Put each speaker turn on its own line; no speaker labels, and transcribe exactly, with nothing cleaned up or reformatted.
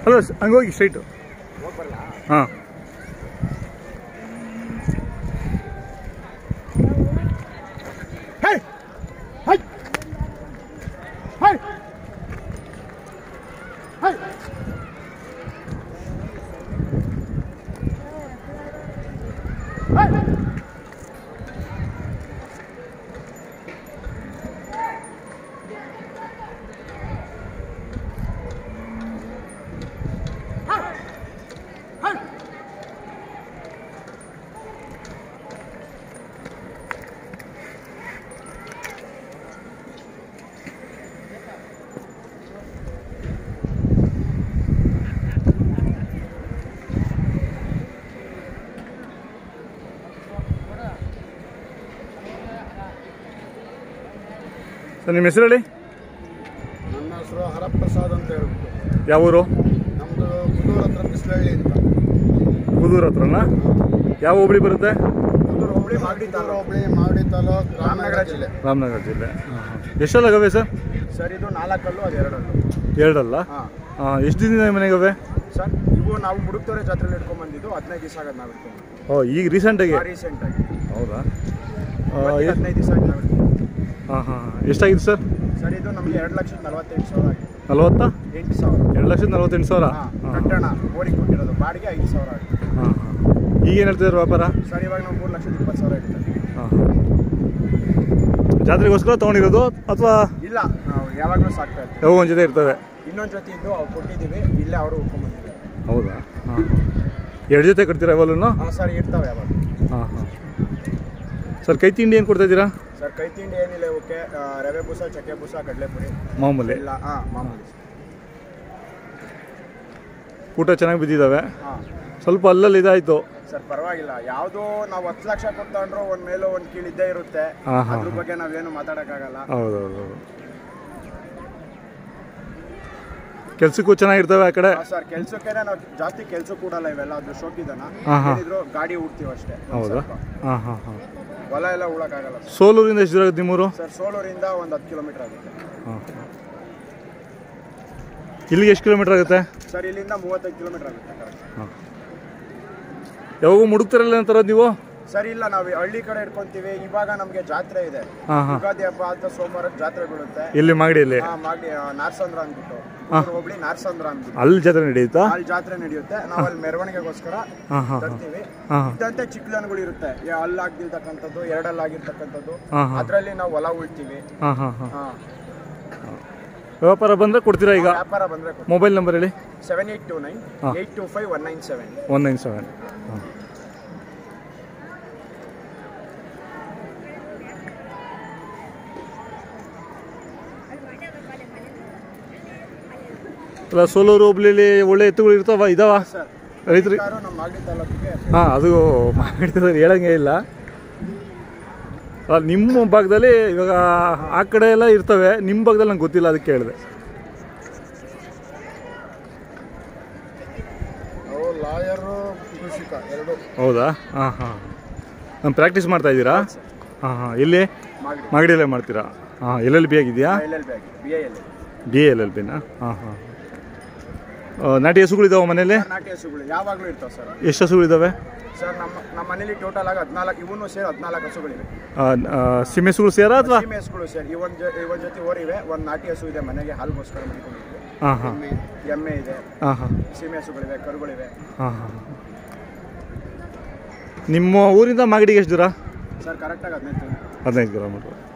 Hello ಹಂಗೆ ಹೋಗಿ straight ಹಾಂ ಸರ್ ನಿಮ್ಮ ಹೆಸರು ಹೇಳಿ.
ನನ್ನ ಹೆಸರು ಹರಪ್ರಸಾದ್ ಅಂತ ಹೇಳ್ಬಿಟ್ಟು.
ಯಾವ ಊರು?
ನಮ್ಮದು ಕುದೂರು ಹತ್ರ ಬಿಸ್ಲಹಳ್ಳಿ ಅಂತ.
ಕುದೂರು ಹತ್ರನಾ? ಯಾವ ಹೋಬಳಿ ಬರುತ್ತೆ?
ಕುದೂರು ಹೋಬಳಿ ಮಾಗಡಿ ತಾಲೂಕು. ಹೋಬಳಿ ಮಾಗಡಿ ತಾಲೂಕು ರಾಮನಗರ ಜಿಲ್ಲೆ.
ರಾಮನಗರ ಜಿಲ್ಲೆ. ಎಷ್ಟಲ್ಲಾಗವೆ ಸರ್?
ಸರ್ ಇದು ನಾಲ್ಕಲ್ಲು ಅದು ಎರಡಲ್ಲು.
ಎರಡಲ್ಲ? ಹಾಂ. ಎಷ್ಟು ದಿನದಿಂದ ಮನೆಗವೆ
ಸರ್? ಇವು ನಾವು ಮುಡುಕ್ತೋರೆ ಜಾತ್ರೆಯಲ್ಲಿ ಇಟ್ಕೊಂಡ್ಬಂದಿದ್ದು ಹದಿನೈದು ದಿವಸ ಆಗೋದು ನಾವು ಇಟ್ಕೊಂಡು.
ಓ ಈಗ ರೀಸೆಂಟಾಗಿ?
ರೀಸೆಂಟಾಗಿ.
ಹೌದಾ?
ಹದಿನೈದು ದಿವಸ ಆಗಿ ನಾವು ಇಟ್ಕೊಂಡು.
ಹಾಂ ಹಾಂ ಎಷ್ಟಾಗಿದೆ ಸರ್?
ಸರ್ ಇದು ನಮಗೆ ಎರಡು ಲಕ್ಷದ ನಲವತ್ತೆಂಟು ಸಾವಿರ ಆಗಿದೆ.
ನಲವತ್ತಾ?
ಎಂಟು ಸಾವಿರ.
ಎರಡು ಲಕ್ಷದ ನಲವತ್ತೆಂಟು ಸಾವಿರ
ಕಟ್ಟಣ ಬೋರಿಗೆ ಕೊಟ್ಟಿರೋದು ಬಾಡಿಗೆ ಐದು ಸಾವಿರ ಆಗಿದೆ.
ಹಾಂ ಹಾಂ ಈಗ ಏನು ಹೇಳ್ತಿದ್ದಾರೆ ವ್ಯಾಪಾರ?
ಸರ್ ಇವಾಗ ನಾವು ಮೂರು ಲಕ್ಷದ ಇಪ್ಪತ್ತು ಸಾವಿರ ಇರ್ತದೆ.
ಹಾಂ ಜಾತ್ರೆಗೋಸ್ಕರ ತೊಗೊಂಡಿರೋದು ಅಥವಾ? ಇಲ್ಲ,
ನಾವು ಯಾವಾಗಲೂ ಸಾಕ್ತಾ ಇರ್ತೀವಿ.
ಯಾವ ಒಂದು ಜೊತೆ ಇರ್ತವೆ?
ಇನ್ನೊಂದು ಜೊತೆ ಇದ್ದು ಅವ್ರು ಕೊಟ್ಟಿದ್ದೀವಿ, ಇಲ್ಲೇ ಅವರು ಉಳ್ಕೊಂಡ್ಬಂದಿದ್ದಾರೆ.
ಹೌದಾ? ಹಾಂ ಎರಡು ಜೊತೆ ಕಟ್ತೀರಾ ಯಾವಾಗಲೂ?
ಹಾಂ ಸರ್ ಇರ್ತಾವೆ ಯಾವಾಗ.
ಹಾಂ ಹಾಂ ಸರ್ ಕೈ ತಿಂಡಿ ಏನು ಕೊಡ್ತಾ ಇದ್ದೀರಾ?
ಸರ್ ಕೈ ತಿಂಡಿ ಏನಿಲ್ಲ, ಓಕೆ ರವೆ ಬೂಸ, ಚಕ್ಕೆ ಬೂಸ, ಕಡಲೆಪುರಿ
ಮಾಮೂಲಿ
ಇಲ್ಲ. ಹಾಂ ಮಾಮೂಲಿ.
ಊಟ ಚೆನ್ನಾಗಿ ಬಿದ್ದಿದ್ದಾವೆ.
ಹಾಂ
ಸ್ವಲ್ಪ ಅಲ್ಲಲ್ಲಿ ಇದಾಯಿತು
ಸರ್, ಪರವಾಗಿಲ್ಲ. ಯಾವುದೋ ನಾವು ಹತ್ತು ಲಕ್ಷ ಕೊಡ್ತಂಡ್ರು ಒಂದು ಮೇಲೂ ಒಂದು ಕೀಳಿದ್ದೇ ಇರುತ್ತೆ. ಅದ್ರ ಬಗ್ಗೆ ನಾವೇನು ಮಾತಾಡೋಕ್ಕಾಗಲ್ಲ. ಹೌದೌದು.
ಕೆಲ್ಸಕ್ಕೂ ಚೆನ್ನಾಗಿರ್ತವೆ ಆ ಕಡೆ?
ಸರ್ ಕೆಲ್ಸಕ್ಕೆ ನಾವು ಜಾಸ್ತಿ ಕೆಲ್ಸ ಕೂಡಲ್ಲ, ಇವೆಲ್ಲ ಅದ್ರ ಶೋಕಿದನ ಏನಿದ್ರು ಗಾಡಿ ಉಡ್ತೀವಿ ಅಷ್ಟೇ.
ಹೌದಾ? ಹಾಂ ಹಾಂ ಹಾಂ
ಹೊಲ ಎಲ್ಲ ಉಳಕ್ಕಾಗಲ್ಲ.
ಸೋಲೂರಿಂದ ಎಷ್ಟು ದೂರ ಆಗುತ್ತೆ ನಿಮ್ಮೂರು?
ಸರ್ ಸೋಲೂರಿಂದ ಒಂದು ಹತ್ತು ಕಿಲೋಮೀಟರ್ ಆಗುತ್ತೆ.
ಹಾಂ ಇಲ್ಲಿಗೆ ಎಷ್ಟು ಕಿಲೋಮೀಟರ್ ಆಗುತ್ತೆ?
ಸರ್ ಇಲ್ಲಿಂದ ಮೂವತ್ತೈದು ಕಿಲೋಮೀಟರ್ ಆಗುತ್ತೆ.
ಹಾಂ ಯಾವಾಗೂ ಮುಡುಕ್ತಿರಲ್ಲ ತರೋದು ನೀವು?
ಸರ್ ಇಲ್ಲ, ನಾವು ಹಳ್ಳಿ ಕಡೆ ಇಟ್ಕೊಂತೀವಿ. ಇವಾಗ ನಮಗೆ ಜಾತ್ರೆ ಇದೆ, ಯುಗಾದಿ ಹಬ್ಬ ಆದ ಸೋಮವಾರ ಜಾತ್ರೆ ಬೀಳುತ್ತೆ ಇಲ್ಲಿ ಮಾಗಡಿಯಲ್ಲಿ. ಮಾಗಡಿ ನಾರ್ಸಂದ್ರ ಅಂದ್ಬಿಟ್ಟು ಹೋಬಳಿ ನಾರ್ಸಂದ್ರ ಅಂದ್ಬಿಟ್ಟು ಅಲ್ಲಿ ಜಾತ್ರೆ ನಡೆಯುತ್ತಾ? ಅಲ್ಲಿ ಜಾತ್ರೆ ನಡೆಯುತ್ತೆ. ನಾವು ಅಲ್ಲಿ ಮೆರವಣಿಗೆಗೋಸ್ಕರ ತರ್ತೀವಿ. ಇದ್ದಂತೆ ಚಿಕ್ಕದನಗಳು ಇರುತ್ತೆ, ಅಲ್ಲಾಗಿರ್ತಕ್ಕಂಥದ್ದು, ಎರಡಲ್ಲಾಗಿರ್ತಕ್ಕಂಥದ್ದು, ಅದರಲ್ಲಿ ನಾವು ಹೊಲ ಉಳ್ತೀವಿ.
ವ್ಯಾಪಾರ ಬಂದ್ರೆ ಕೊಡ್ತೀರಾ? ಈಗ
ವ್ಯಾಪಾರ ಬಂದ್ರೆ.
ಮೊಬೈಲ್ ನಂಬರ್ ಹೇಳಿ.
Seven eight two nine eight two five one nine seven
one nine seven ಅಲ್ಲ ಸೋಲೂರು ಹೋಬಳಿಲಿ ಒಳ್ಳೆ ಎತ್ತುಗಳು ಇರ್ತಾವ? ಇದಾವ ರೈತರು? ಹಾಂ ಅದು ಮಾಡಿದ್ರೆ ಹೇಳಂಗೆ ಇಲ್ಲ. ನಿಮ್ಮ ಭಾಗದಲ್ಲಿ ಇವಾಗ ಆ ಕಡೆ ಎಲ್ಲ ಇರ್ತವೆ, ನಿಮ್ಮ ಭಾಗದಲ್ಲಿ ನಂಗೆ ಗೊತ್ತಿಲ್ಲ, ಅದಕ್ಕೆ ಕೇಳಿದೆ. ಹೌದಾ? ಹಾಂ ಹಾಂ ನಾನು ಪ್ರಾಕ್ಟೀಸ್ ಮಾಡ್ತಾ ಇದ್ದೀರಾ? ಹಾಂ ಹಾಂ ಎಲ್ಲಿ? ಮಾಗಡಿಯಲ್ಲೇ ಮಾಡ್ತೀರಾ? ಹಾಂ ಎಲ್ ಎಲ್ ಬಿ ಆಗಿದೆಯಾ? ಬಿ ಎಲ್ ಎಲ್ ಬಿನಾ? ಹಾಂ ಹಾಂ ನಾಟಿ ಹಸುಗಳಿದಾವೆ ಮನೇಲಿ?
ನಾಟಿ ಹಸುಗಳು ಯಾವಾಗಲೂ ಇರ್ತಾವೆ ಸರ್.
ಎಷ್ಟು ಹಸುಗಳಿದ್ದಾವೆ
ಸರ್? ನಮ್ಮ ನಮ್ಮ ಮನೇಲಿ ಟೋಟಲ್ ಆಗಿ ಹದಿನಾಲ್ಕು, ಇವನು ಸೇರಿ ಹದಿನಾಲ್ಕು ಹಸುಗಳಿವೆ.
ಸೀಮೆ ಹಸುಗಳು ಸೇರಾ ಅಥವಾ?
ಸೀಮೆ ಹಸುಗಳು ಸೇರಿ ಇವನ್ ಇವನ್ ಜೊತೆ ಓರಿವೆ. ಒಂದು ನಾಟಿ ಹಸು ಇದೆ ಮನೆಗೆ, ಹಾಲ್ಗೋಸ್ಕರ ಮಾಡಿಕೊಂಡಿದ್ವಿ.
ಹಾಂ ಹಾಂ
ಎಮ್ಮೆ ಇದೆ. ಹಾಂ ಹಾಂ ಸೀಮೆ ಹಸುಗಳಿವೆ, ಕರುಗಳಿವೆ.
ಹಾಂ ಹಾಂ ನಿಮ್ಮ ಊರಿಂದ ಮಾಗಡಿಗೆ ಎಷ್ಟು ದೂರ?
ಸರ್ ಕರೆಕ್ಟಾಗಿ ಹದಿನೈದು
ಹದಿನೈದು ಕಿಲೋಮೀಟ್ರ್.